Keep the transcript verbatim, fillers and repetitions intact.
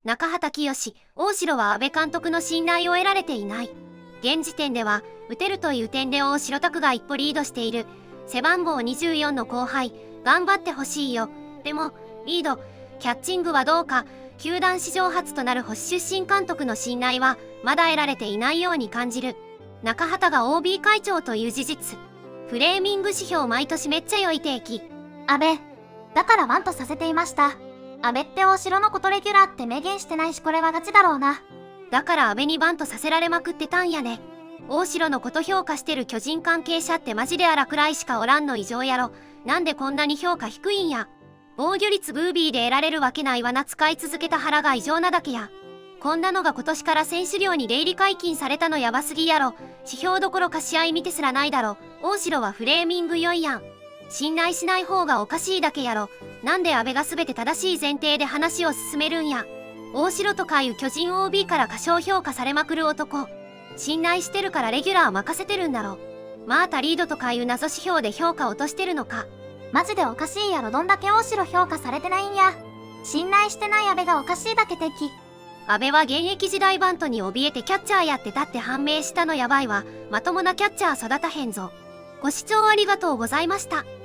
中畑清、大城は阿部監督の信頼を得られていない。現時点では打てるという点で大城拓が一歩リードしている。背番号にじゅうよんの後輩、頑張ってほしいよ。でもリードキャッチングはどうか。球団史上初となる保守出身監督の信頼はまだ得られていないように感じる。中畑が オービー 会長という事実。フレーミング指標毎年めっちゃ良い定期。 阿部だからバントさせていました。阿部って大城のことレギュラーって明言してないし、これはガチだろうな。 だから阿部にバントさせられまくってたんやね。大城のこと評価してる巨人関係者ってマジであらくらいしかおらんの異常やろ。なんでこんなに評価低いんや。防御率ブービーで得られるわけないわな。使い続けた腹が異常なだけや。こんなのが今年から選手寮に出入り解禁されたのやばすぎやろ。指標どころか試合見てすらないだろ。大城はフレーミング良いやん。信頼しない方がおかしいだけやろ。なんで阿部が全て正しい前提で話を進めるんや。大城とかいう巨人 オービー から過小評価されまくる男。信頼してるからレギュラー任せてるんだろ。またリードとかいう謎指標で評価落としてるのか。 マジでおかしいやろ。どんだけ大城評価されてないんや。信頼してない阿部がおかしいだけ敵。 阿部は現役時代バントに怯えてキャッチャーやってたって判明したのやばいわ。まともなキャッチャー育たへんぞ。ご視聴ありがとうございました。